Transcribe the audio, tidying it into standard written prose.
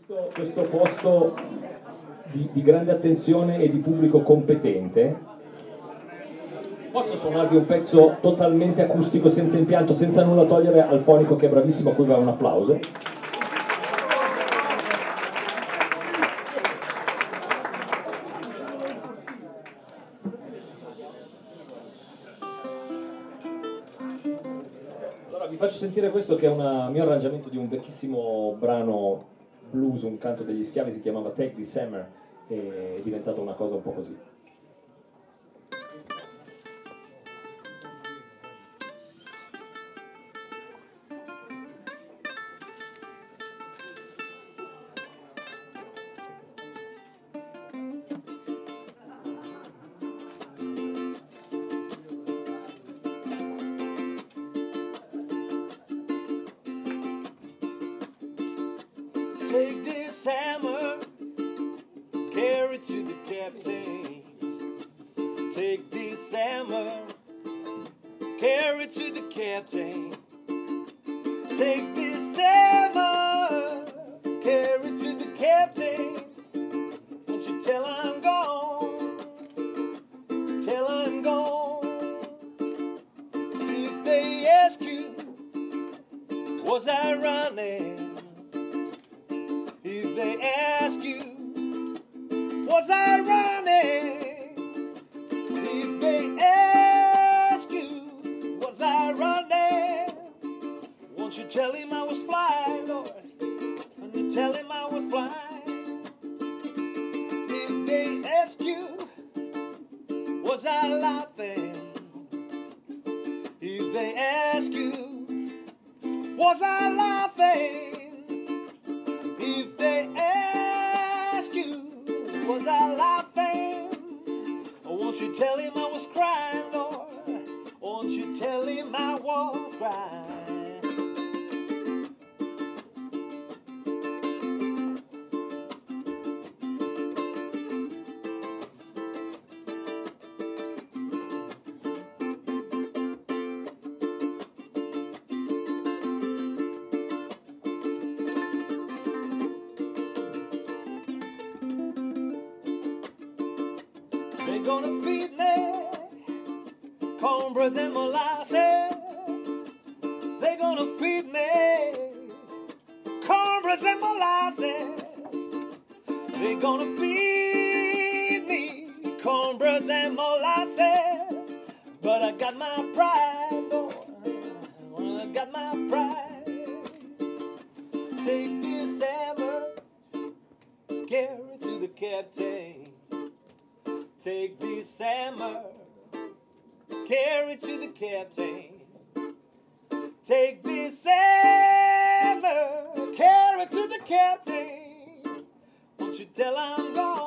Questo posto di grande attenzione e di pubblico competente, posso suonarvi un pezzo totalmente acustico, senza impianto, senza nulla togliere al fonico che è bravissimo, a cui va un applauso. Allora vi faccio sentire questo, che è un mio arrangiamento di un vecchissimo brano blues, un canto degli schiavi, si chiamava Take This Hammer, e è diventata una cosa un po' così. Take this hammer, carry it to the captain. Take this hammer, carry it to the captain. Take this hammer, carry it to the captain. Won't you tell I'm gone, tell I'm gone. If they ask you, was I running? If they ask you, was I running? If they ask you, was I running? Won't you tell him I was flying, Lord? Won't you tell him I was flying? If they ask you, was I laughing? If they ask you, was I laughing? If they ask you, was I laughing? Or won't you tell him I was crying, Lord? Won't you tell him I was crying? They're gonna feed me cornbread and molasses. They're gonna feed me cornbread and molasses. They're gonna feed me cornbread and molasses. But I got my pride, boy. I got my pride. Take this hammer, carry it to the captain. Take this hammer, carry it to the captain. Take this hammer, carry it to the captain. Won't you tell I'm gone?